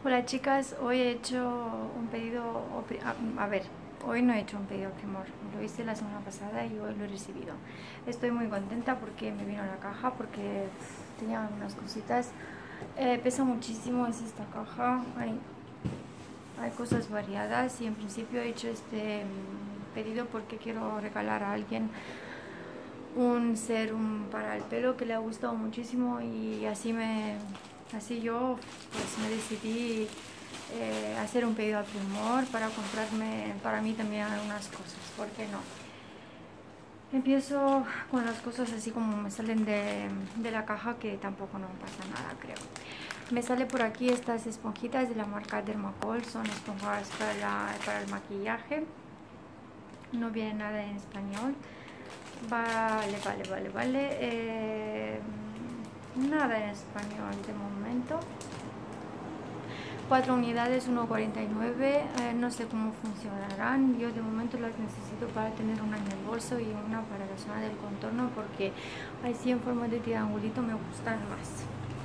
Hola chicas, hoy he hecho un pedido, a ver, hoy no he hecho un pedido Primor, lo hice la semana pasada y hoy lo he recibido. Estoy muy contenta porque me vino la caja, porque tenía unas cositas. Pesa muchísimo, es esta caja, hay cosas variadas y en principio he hecho este pedido porque quiero regalar a alguien un serum para el pelo que le ha gustado muchísimo y así yo pues me decidí hacer un pedido a Primor para comprarme para mí también algunas cosas, ¿por qué no? Empiezo con las cosas así como me salen de la caja, que tampoco no pasa nada, creo. Me sale por aquí estas esponjitas de la marca Dermacol, son esponjas para el maquillaje, no viene nada en español. Vale. Nada en español de momento. 4 unidades, 1,49. No sé cómo funcionarán. Yo de momento las necesito para tener una en el bolso y una para la zona del contorno, porque así en forma de triangulito me gustan más.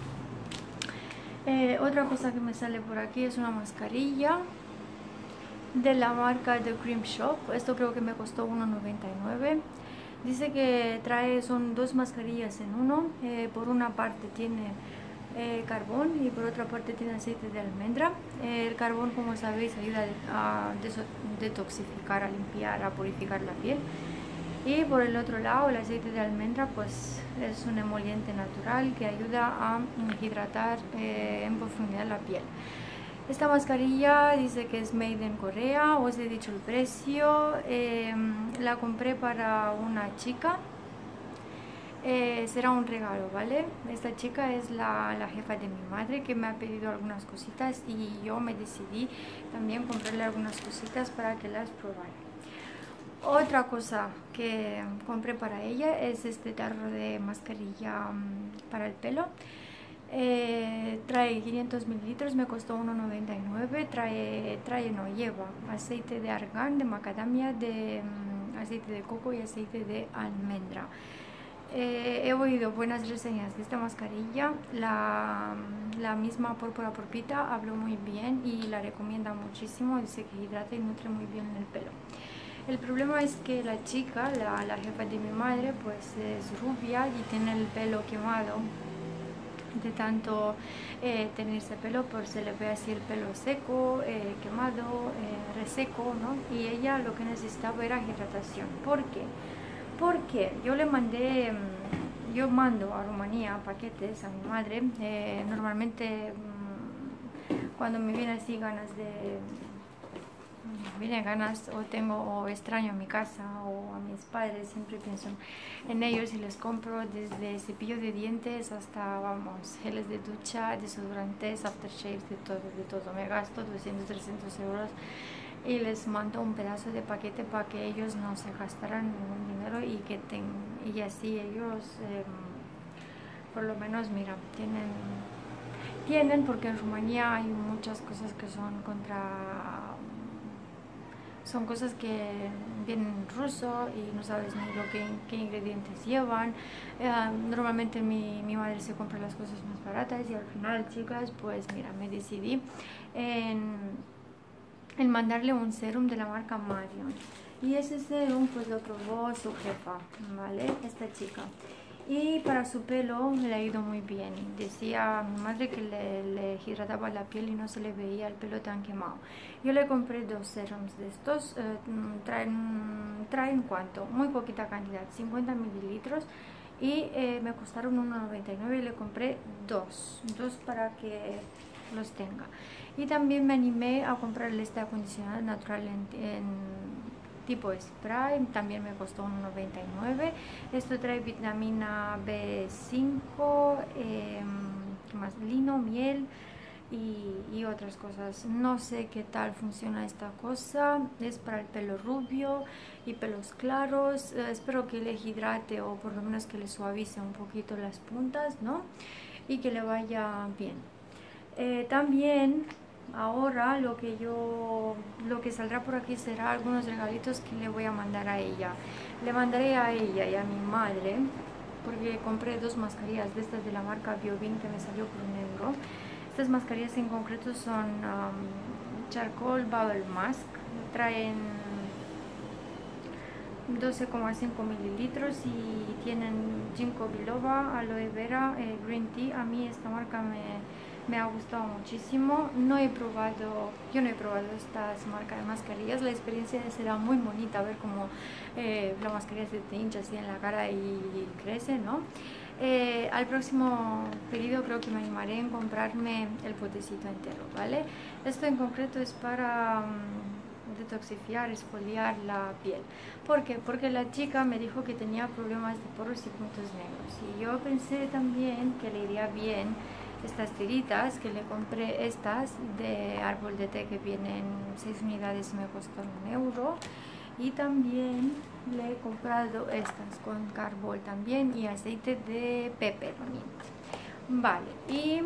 Otra cosa que me sale por aquí es una mascarilla de la marca The Cream Shop. Esto creo que me costó 1,99. Dice que son dos mascarillas en uno. Por una parte tiene carbón y por otra parte tiene aceite de almendra. El carbón, como sabéis, ayuda a detoxificar, a limpiar, a purificar la piel. Y por el otro lado, el aceite de almendra pues es un emoliente natural que ayuda a hidratar en profundidad la piel. Esta mascarilla dice que es made in Corea, os he dicho el precio. La compré para una chica. Será un regalo, ¿vale? Esta chica es la jefa de mi madre, que me ha pedido algunas cositas y yo me decidí también comprarle algunas cositas para que las probara. Otra cosa que compré para ella es este tarro de mascarilla para el pelo. Trae 500 mililitros, me costó 1,99. Lleva aceite de argán, de macadamia, aceite de coco y aceite de almendra. He oído buenas reseñas de esta mascarilla. La misma Púrpura Porpita habló muy bien y la recomienda muchísimo. Dice que hidrata y nutre muy bien el pelo. El problema es que la chica, la jefa de mi madre, pues es rubia y tiene el pelo quemado. De tanto tener ese pelo, pues se le ve así el pelo seco, quemado, reseco, ¿no? Y ella lo que necesitaba era hidratación. ¿Por qué? Porque yo mando a Rumanía paquetes a mi madre. Normalmente cuando me viene así ganas o extraño a mi casa o a mis padres, siempre pienso en ellos y les compro desde cepillo de dientes hasta, vamos, geles de ducha, desodorantes, aftershaves, de todo. Me gasto 200, 300 euros y les mando un pedazo de paquete para que ellos no se gastaran ningún dinero y así ellos por lo menos, mira, tienen, porque en Rumanía hay muchas cosas que son cosas que vienen en ruso y no sabes ni qué ingredientes llevan. Normalmente mi madre se compra las cosas más baratas y al final, chicas, pues mira, me decidí en mandarle un serum de la marca Marion. Y ese serum pues lo probó su jefa, ¿vale? Esta chica. Y para su pelo le ha ido muy bien. Decía a mi madre que le hidrataba la piel y no se le veía el pelo tan quemado. Yo le compré 2 serums de estos. Traen ¿cuánto? Muy poquita cantidad, 50 mililitros. Y me costaron 1,99 y le compré dos para que los tenga. Y también me animé a comprarle este acondicionador natural en tipo spray, también me costó 1,99. Esto trae vitamina B5, más lino, miel y otras cosas. No sé qué tal funciona esta cosa. Es para el pelo rubio y pelos claros. Espero que le hidrate o por lo menos que le suavice un poquito las puntas, ¿no? Y que le vaya bien. También ahora lo que saldrá por aquí será algunos regalitos que le voy a mandar a ella. Le mandaré a ella y a mi madre, porque compré 2 mascarillas de estas de la marca Biovin que me salió por €1. Estas mascarillas en concreto son Charcoal Bubble Mask, traen 12,5 mililitros y tienen ginkgo biloba, aloe vera, green tea. A mí esta marca me ha gustado muchísimo. Yo no he probado estas marcas de mascarillas. La experiencia será muy bonita, ver cómo la mascarilla se te hincha así en la cara y crece, ¿no? Al próximo pedido creo que me animaré en comprarme el potecito entero, ¿vale? Esto en concreto es para detoxificar, exfoliar la piel. ¿Por qué? Porque la chica me dijo que tenía problemas de poros y puntos negros, y yo pensé también que le iría bien estas tiritas, que le compré estas de árbol de té que vienen 6 unidades, me costó 1 euro. Y también le he comprado estas con carbol también y aceite de peppermint. Vale, y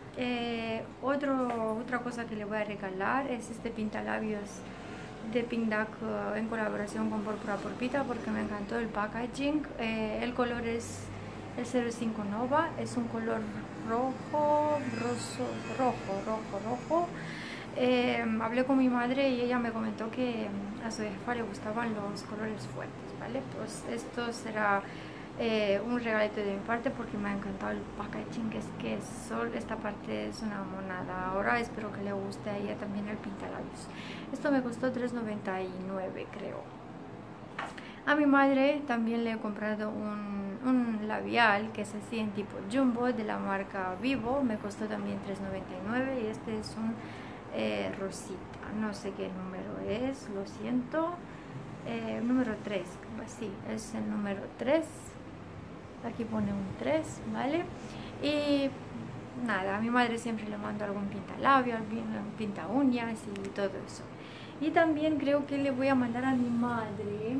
otra cosa que le voy a regalar es este pintalabios de Pink Duck en colaboración con Púrpura Porpita, porque me encantó el packaging. El color es el 05 Nova, es un color rojo. Hablé con mi madre y ella me comentó que a su jefa le gustaban los colores fuertes, ¿vale? Pues esto será un regalito de mi parte, porque me ha encantado el packaging. Es que esta parte es una monada. Ahora espero que le guste a ella también el pintalabios. Esto me costó 3,99 creo. A mi madre también le he comprado un labial que es así en tipo jumbo de la marca Vivo. Me costó también 3,99 y este es un rosita, no sé qué número es, lo siento. Número 3, sí, es el número 3. Aquí pone un 3, ¿vale? Y nada, a mi madre siempre le mando algún pintalabio, algún pinta uñas y todo eso. Y también creo que le voy a mandar a mi madre,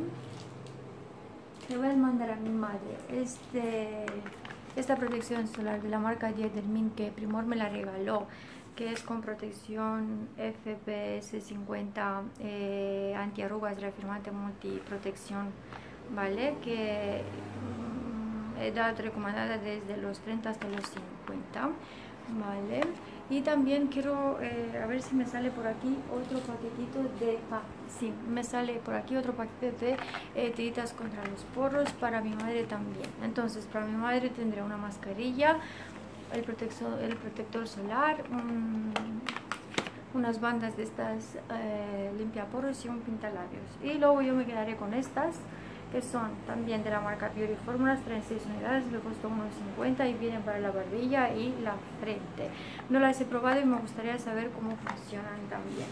esta protección solar de la marca Diedermin, que Primor me la regaló, que es con protección FPS 50, antiarrugas, reafirmante, multiprotección, ¿vale? Que edad recomendada desde los 30 hasta los 50, ¿vale? Y también quiero a ver si me sale por aquí otro paquetito de sí, me sale por aquí otro paquete de tiritas contra los poros para mi madre también. Entonces, para mi madre tendré una mascarilla, el protector solar, unas bandas de estas limpiaporos y un pintalabios. Y luego yo me quedaré con estas, que son también de la marca Beauty Formulas, traen 6 unidades, me costó 1,50 y vienen para la barbilla y la frente. No las he probado y me gustaría saber cómo funcionan también.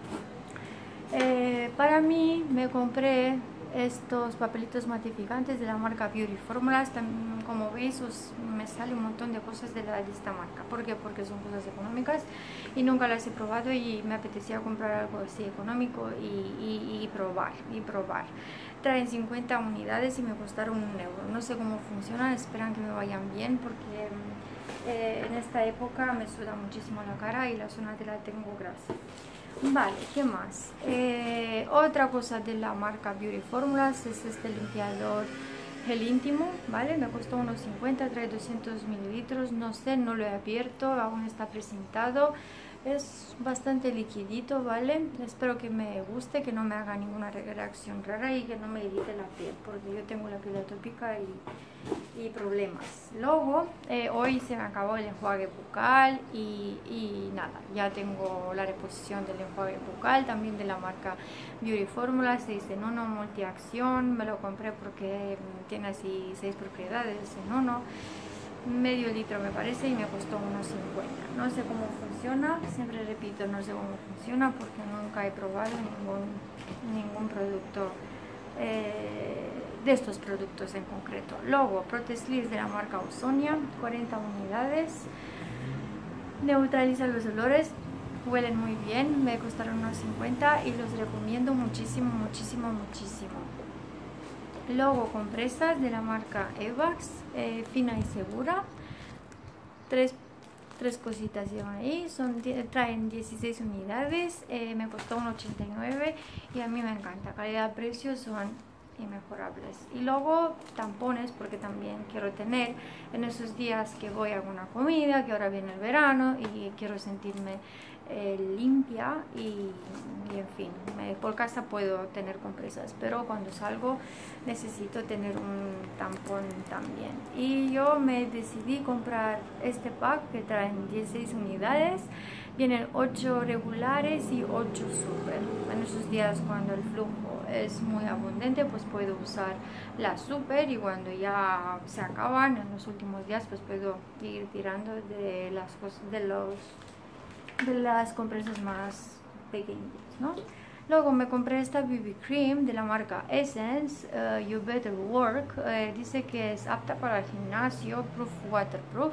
Para mí me compré estos papelitos matificantes de la marca Beauty Formulas. También, como veis, me sale un montón de cosas de esta marca. ¿Por qué? Porque son cosas económicas y nunca las he probado y me apetecía comprar algo así económico y probar. Traen 50 unidades y me costaron 1 euro. No sé cómo funcionan, esperan que me vayan bien, porque en esta época me suda muchísimo la cara y la zona de la tengo grasa. Vale, ¿qué más? Otra cosa de la marca Beauty Formulas es este limpiador gel íntimo, ¿vale? Me costó 1,50, trae 200 mililitros, no sé, no lo he abierto, aún está presentado. Es bastante liquidito, ¿vale? Espero que me guste, que no me haga ninguna reacción rara y que no me irrite la piel, porque yo tengo la piel atópica y problemas. Luego, hoy se me acabó el enjuague bucal y nada, ya tengo la reposición del enjuague bucal, también de la marca Beauty Formula, 6 en 1 multiacción. Me lo compré porque tiene así 6 propiedades en uno. Medio litro me parece y me costó 1,50. No sé cómo funciona, siempre repito, no sé cómo funciona porque nunca he probado ningún producto de estos productos en concreto. Luego, Protesliss de la marca Ozonia, 40 unidades, neutraliza los olores, huelen muy bien, me costaron 1,50 y los recomiendo muchísimo. Luego, compresas de la marca Evax, fina y segura, tres cositas llevan ahí, traen 16 unidades, me costó 1,89 y a mí me encanta. Calidad-precio son inmejorables. Y luego tampones, porque también quiero tener en esos días que voy a alguna comida, que ahora viene el verano y quiero sentirme limpia y en fin, por casa puedo tener compresas, pero cuando salgo necesito tener un tampón también. Y yo me decidí comprar este pack que traen 16 unidades. Vienen 8 regulares y 8 super. En esos días cuando el flujo es muy abundante, pues puedo usar la super, y cuando ya se acaban en los últimos días, pues puedo ir tirando de las cosas, de las compresas más pequeñitas, ¿no? Luego me compré esta BB Cream de la marca Essence, You Better Work. Dice que es apta para el gimnasio, waterproof.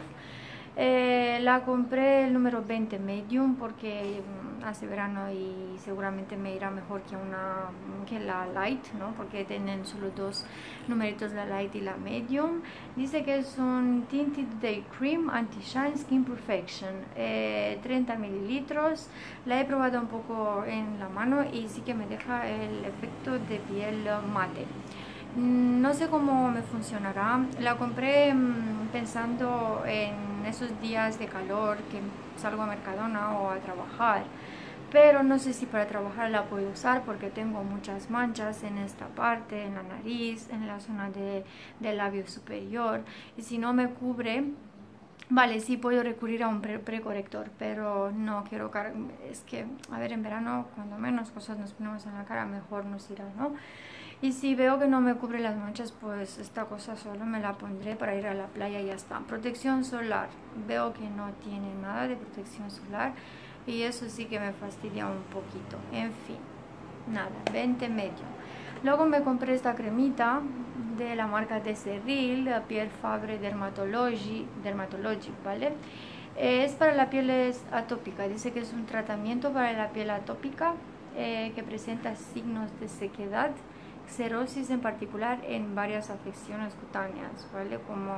La compré el número 20 medium porque hace verano y seguramente me irá mejor que la light, ¿no? Porque tienen solo dos numeritos, la light y la medium. Dice que es un Tinted Day Cream Anti-Shine Skin Perfection, 30 mililitros. La he probado un poco en la mano y sí que me deja el efecto de piel mate. No sé cómo me funcionará. La compré pensando en esos días de calor que salgo a Mercadona o a trabajar, pero no sé si para trabajar la puedo usar porque tengo muchas manchas en esta parte, en la nariz, en la zona del labio superior, y si no me cubre, vale, sí puedo recurrir a un precorrector, pero no quiero es que, a ver, en verano cuando menos cosas nos ponemos en la cara, mejor nos irá, ¿no? Y si veo que no me cubre las manchas, pues esta cosa solo me la pondré para ir a la playa y ya está. Protección solar, veo que no tiene nada de protección solar y eso sí que me fastidia un poquito. En fin, nada, 20 medio. Luego me compré esta cremita de la marca de Cerril, Pierre Fabre Dermatology, ¿vale? Es para la piel atópica. Dice que es un tratamiento para la piel atópica que presenta signos de sequedad, xerosis en particular, en varias afecciones cutáneas, ¿vale?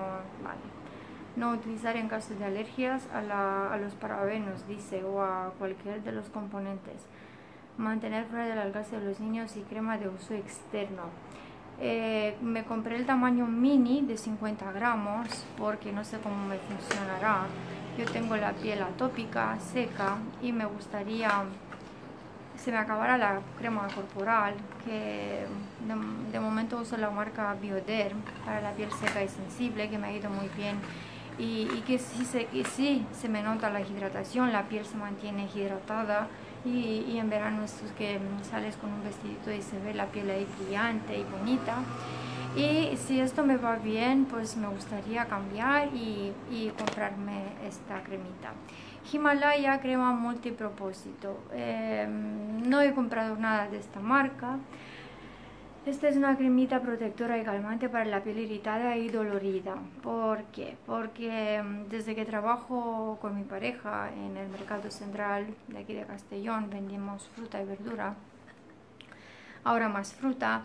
No utilizar en casos de alergias a los parabenos, dice, o a cualquier de los componentes. Mantener fuera del alcance de los niños y crema de uso externo. Me compré el tamaño mini de 50 gramos porque no sé cómo me funcionará. Yo tengo la piel atópica, seca, y me gustaría se me acabara la crema corporal, que de momento uso la marca Bioderm para la piel seca y sensible, que me ha ido muy bien, y que sí se me nota la hidratación, la piel se mantiene hidratada, y en verano estos que sales con un vestidito y se ve la piel ahí brillante y bonita. Y si esto me va bien, pues me gustaría cambiar y comprarme esta cremita. Himalaya crema multipropósito. No he comprado nada de esta marca. Esta es una cremita protectora y calmante para la piel irritada y dolorida. ¿Por qué? Porque desde que trabajo con mi pareja en el mercado central de aquí de Castellón, vendimos fruta y verdura, ahora más fruta.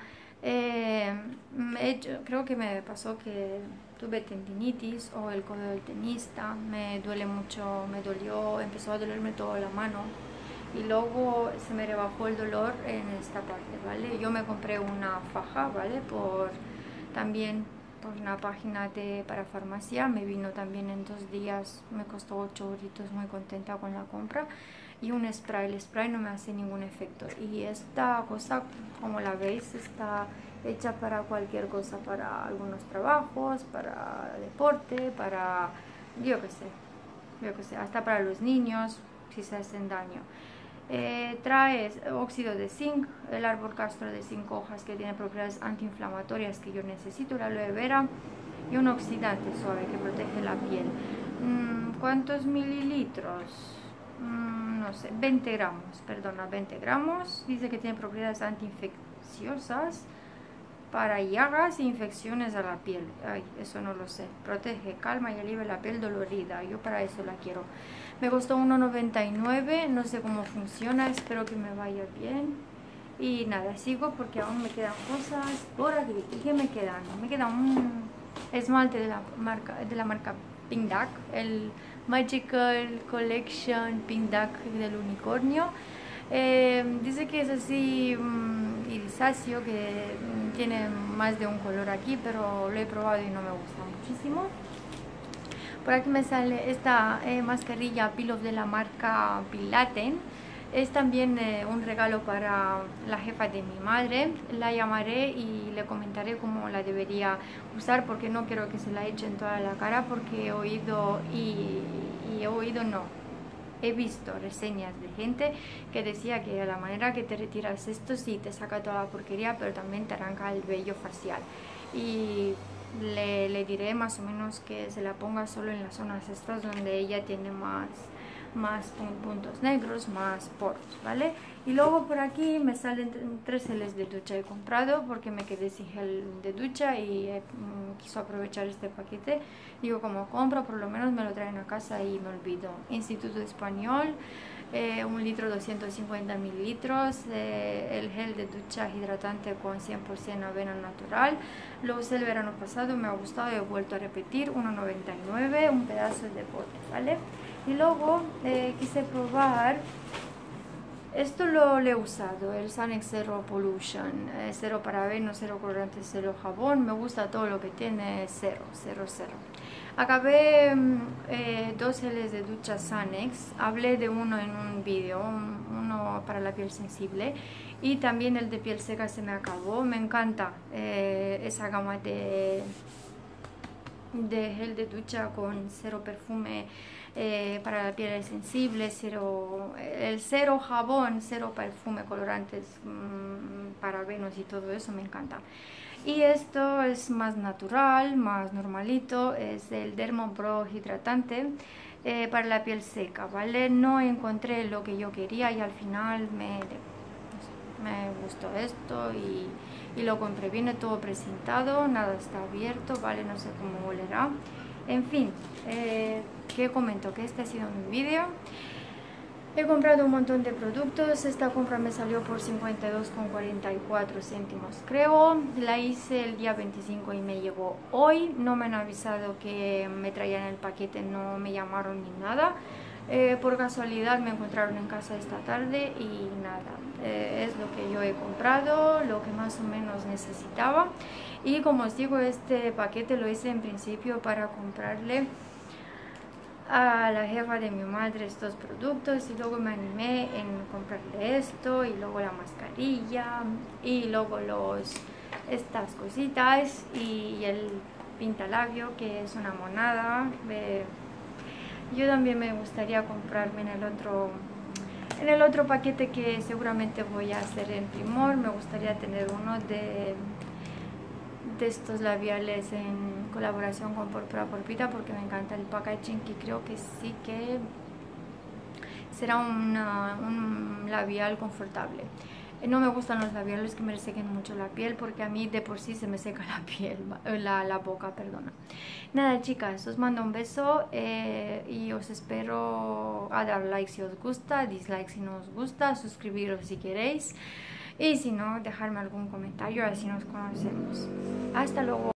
Creo que me pasó que tuve tendinitis o el codo del tenista, me duele mucho, me dolió, empezó a dolerme toda la mano y luego se me rebajó el dolor en esta parte, ¿vale? Yo me compré una faja, ¿vale? También por una página para farmacia, me vino también en 2 días, me costó 8 euritos, muy contenta con la compra. Y un spray, el spray no me hace ningún efecto, y esta cosa, como la veis, está hecha para cualquier cosa, para algunos trabajos, para deporte, para yo qué sé, hasta para los niños si se hacen daño. Trae óxido de zinc, el árbol castro de 5 hojas que tiene propiedades antiinflamatorias que yo necesito, la aloe vera y un oxidante suave que protege la piel. ¿Cuántos mililitros? No sé, 20 gramos, perdona, 20 gramos. Dice que tiene propiedades antiinfecciosas para llagas e infecciones a la piel. Ay, eso no lo sé. Protege, calma y alivia la piel dolorida. Yo para eso la quiero. Me costó 1,99. No sé cómo funciona. Espero que me vaya bien. Y nada, sigo porque aún me quedan cosas por aquí. ¿Y qué me quedan? Me queda un esmalte de la marca Pink Duck, el Magical Collection Pink Duck del unicornio. Dice que es así irisáceo, que tiene más de un color aquí, pero lo he probado y no me gusta muchísimo. Por aquí me sale esta mascarilla Peel Off de la marca Pilaten. Es también un regalo para la jefa de mi madre. La llamaré y le comentaré cómo la debería usar, porque no quiero que se la eche en toda la cara, porque he oído he visto reseñas de gente que decía que la manera que te retiras esto sí te saca toda la porquería, pero también te arranca el vello facial. Y le diré más o menos que se la ponga solo en las zonas estas donde ella tiene más puntos negros, más poros, ¿vale? Y luego por aquí me salen 3 geles de ducha. He comprado porque me quedé sin gel de ducha y quiso aprovechar este paquete. Digo, como compro, por lo menos me lo traen a casa y me olvido. Instituto Español, 1 litro 250 mililitros, el gel de ducha hidratante con 100% avena natural. Lo usé el verano pasado, me ha gustado, he vuelto a repetir, 1,99, un pedazo de bote, ¿vale? Y luego quise probar, esto lo he usado, el Sanex Zero Pollution, cero parabenos, cero colorantes, cero jabón. Me gusta todo lo que tiene cero. Acabé 2 geles de ducha Sanex, hablé de uno en un vídeo, uno para la piel sensible, y también el de piel seca se me acabó. Me encanta esa gama de gel de ducha con cero perfume para la piel sensible, el cero jabón, cero perfume, colorantes, parabenos y todo eso, me encanta. Y esto es más natural, más normalito, es el Dermopro hidratante para la piel seca, ¿vale? No encontré lo que yo quería y al final me gustó esto y lo compré. Viene todo presentado, nada está abierto, ¿vale? No sé cómo olerá. En fin, que comento que este ha sido mi vídeo. He comprado un montón de productos. Esta compra me salió por 52,44 céntimos, creo. La hice el día 25 y me llegó hoy. No me han avisado que me traían el paquete, no me llamaron ni nada. Por casualidad me encontraron en casa esta tarde y nada, es lo que yo he comprado, lo que más o menos necesitaba. Y como os digo, este paquete lo hice en principio para comprarle a la jefa de mi madre estos productos, y luego me animé en comprarle esto y luego la mascarilla y luego estas cositas y el pintalabio, que es una monada. Yo también me gustaría comprarme en el otro paquete que seguramente voy a hacer en Primor. Me gustaría tener uno de estos labiales en colaboración con Púrpura Porpita, porque me encanta el packaging y creo que sí que será un labial confortable. No me gustan los labiales que me resequen mucho la piel, porque a mí de por sí se me seca la piel, la boca, perdona. Nada, chicas, os mando un beso y os espero a dar like si os gusta, dislike si no os gusta, suscribiros si queréis, y si no, dejarme algún comentario, así nos conocemos. Hasta luego.